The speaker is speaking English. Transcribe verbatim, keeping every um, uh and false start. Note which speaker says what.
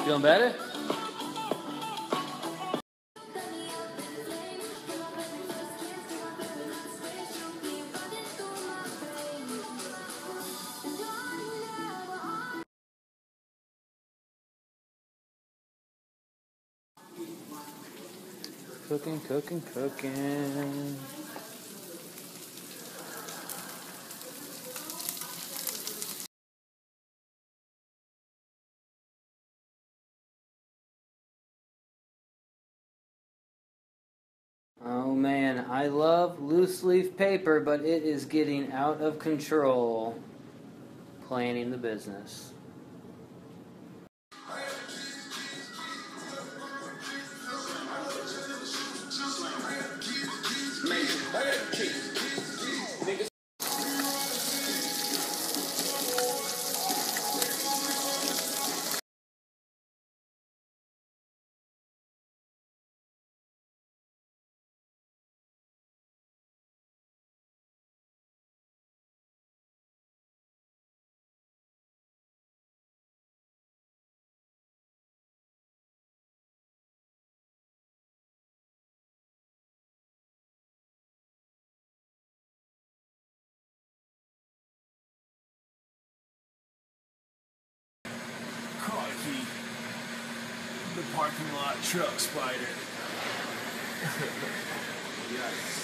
Speaker 1: Feeling better? Cooking, cooking, cooking. Oh man, I love loose leaf paper, but it is getting out of control. Planning the business.
Speaker 2: The parking lot truck spider. Yes.